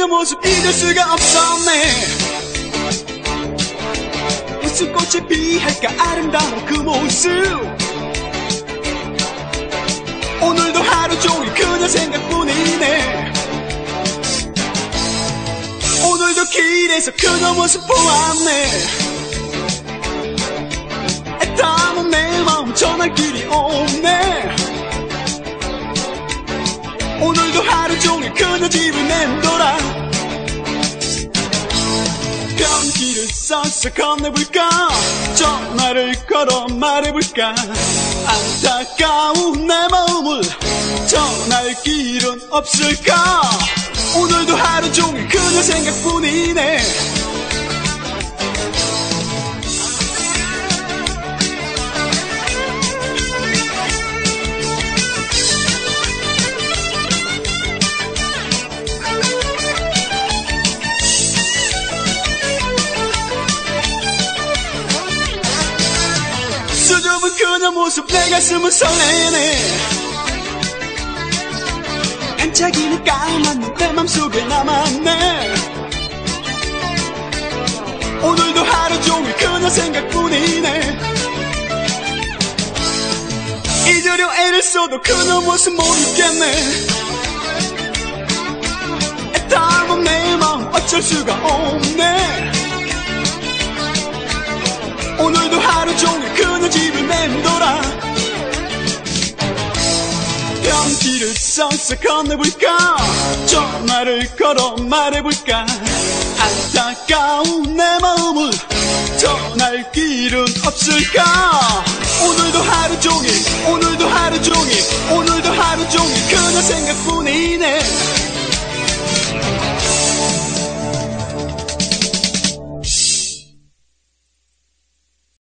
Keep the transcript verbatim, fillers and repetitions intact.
그녀 모습 잊을 수가 없었네. 무슨 꽃이 피할까 아름다운 그 모습. 오늘도 하루 종일 그녀 생각뿐이네. 오늘도 길에서 그녀 모습 보았네. 애타는 내 마음 전할 길이 없네. 오늘도 하루 종일 그녀 집을 맴돌아. 변기를 써서 건네볼까? 전화를 걸어 말해볼까? 안타까운 내 마음을 전할 길은 없을까? 오늘도 하루 종일 그녀 생각뿐이네. 수줍은 그녀 모습 내 가슴은 설레네. 반짝이는 까만 눈 내 맘속에 남았네. 오늘도 하루 종일 그녀 생각뿐이네. 잊으려 애를 써도 그녀 모습 모르겠네. 애타는 내 마음 어쩔 수가 없네. 오늘도 하루 종일 그녀 집을 맴돌아. 변기를 써서 건네볼까? 전화를 걸어 말해볼까? 안타까운 내 마음을 전할 길은 없을까? 오늘도 하루 종일 오늘도 하루 종일 오늘도 하루 종일 그녀 생각뿐이네.